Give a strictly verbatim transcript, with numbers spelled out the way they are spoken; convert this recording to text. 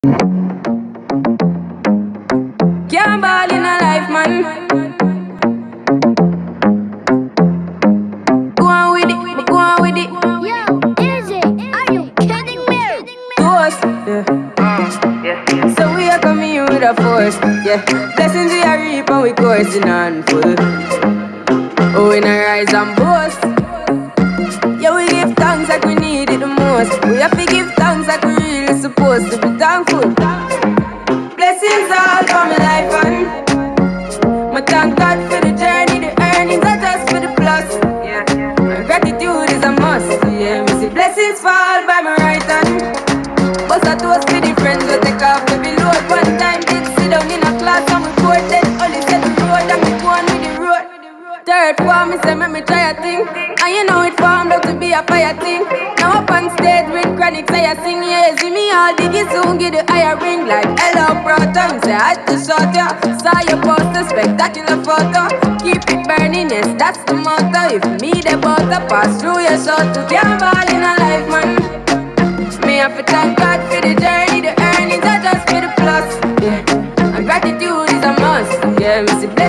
Can't ball in a life, man. Go on with it, go on with it. Yo, Izzy, are you kidding me? Toast, yeah. yeah. So we are coming in with a force, yeah. Blessings we are reaping, we coursing on full. Oh, we not rise and boast. Yeah, we give thanks like we need it the most. We have to give thanks like we really supposed to be thankful. Blessings all for my life and my thank God for the journey, the earnings are just for the plus. Yeah, my gratitude is a must. Yeah, me see blessings fall by my right hand. Bust a toast for the friends we take off every load. One time did sit down in a class and we bored then only set the road and we go on with the road. Third form, me say make me try a thing, and you know it formed out to be a fire thing. Now up on stage with chronic, say I sing, yeah. See me all diggy soon, get the higher ring like hello, brother. Me say I had to shot ya, saw your poster, spectacular photo. Keep it burning, yes, that's the motto. If me the butter pass through your shot, to can't ball in a life, man. Me have to thank God for the journey, the earnings are just for the plus. Yeah, and gratitude is a must. Yeah, me see